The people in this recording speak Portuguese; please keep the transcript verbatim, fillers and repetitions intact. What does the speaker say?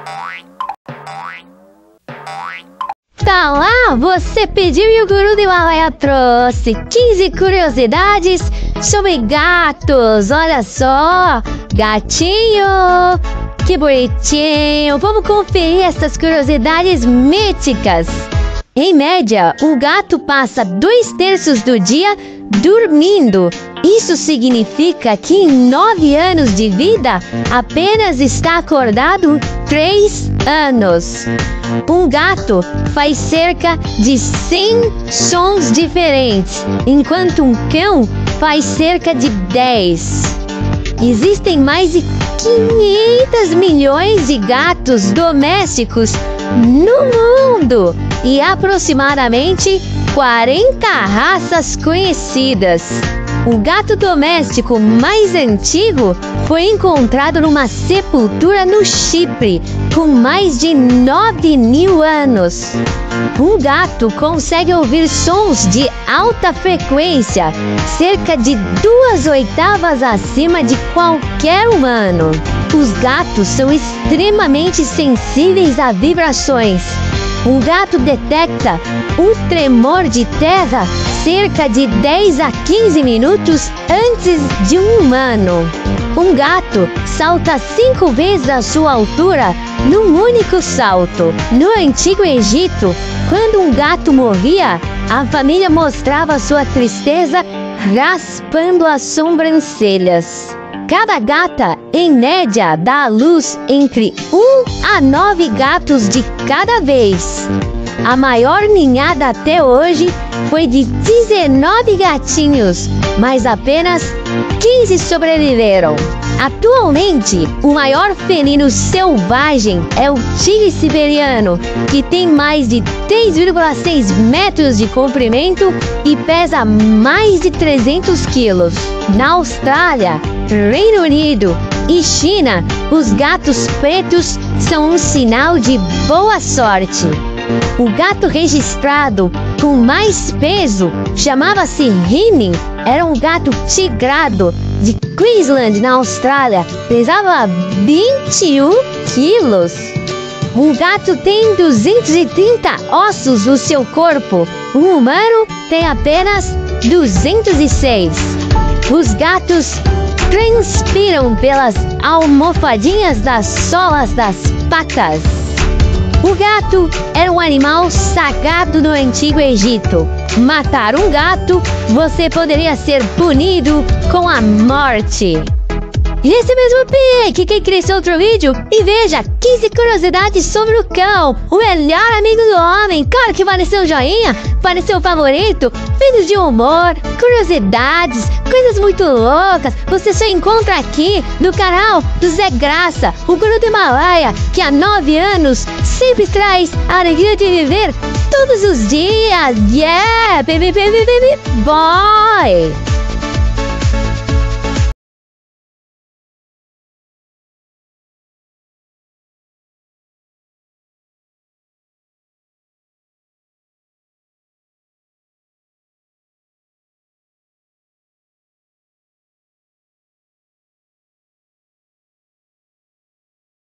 Tá lá, você pediu e o Guru do Himalaia trouxe quinze curiosidades sobre gatos. Olha só, gatinho, que bonitinho. Vamos conferir essas curiosidades míticas. Em média, o gato passa dois terços do dia dormindo. Isso significa que em nove anos de vida, apenas está acordado três anos. Um gato faz cerca de cem sons diferentes, enquanto um cão faz cerca de dez. Existem mais de quinhentos milhões de gatos domésticos no mundo e aproximadamente quarenta raças conhecidas. O gato doméstico mais antigo foi encontrado numa sepultura no Chipre, com mais de nove mil anos. Um gato consegue ouvir sons de alta frequência, cerca de duas oitavas acima de qualquer humano. Os gatos são extremamente sensíveis a vibrações. Um gato detecta um tremor de terra cerca de dez a quinze minutos antes de um humano. Um gato salta cinco vezes a sua altura num único salto. No Antigo Egito, quando um gato morria, a família mostrava sua tristeza raspando as sobrancelhas. Cada gata, em média, dá à luz entre um a nove gatos de cada vez. A maior ninhada até hoje foi de dezenove gatinhos, mas apenas quinze sobreviveram. Atualmente, o maior felino selvagem é o tigre siberiano, que tem mais de três vírgula seis metros de comprimento e pesa mais de trezentos quilos. Na Austrália, Reino Unido e China, os gatos pretos são um sinal de boa sorte. O gato registrado com mais peso chamava-se Rini. Era um gato tigrado de Queensland, na Austrália. Pesava vinte e um quilos. Um gato tem duzentos e trinta ossos no seu corpo. Um humano tem apenas duzentos e seis. Os gatos transpiram pelas almofadinhas das solas das patas. O gato era um animal sagrado no Antigo Egito. Matar um gato, você poderia ser punido com a morte. E nesse mesmo pique, quem cresceu outro vídeo e veja quinze curiosidades sobre o cão, o melhor amigo do homem. Claro que vale seu joinha, vale seu favorito, vídeos de humor, curiosidades, coisas muito loucas. Você só encontra aqui no canal do Zé Graça, o Guru do Himalaia, que há nove anos sempre traz a alegria de viver todos os dias. Yeah, baby, baby, baby, boy!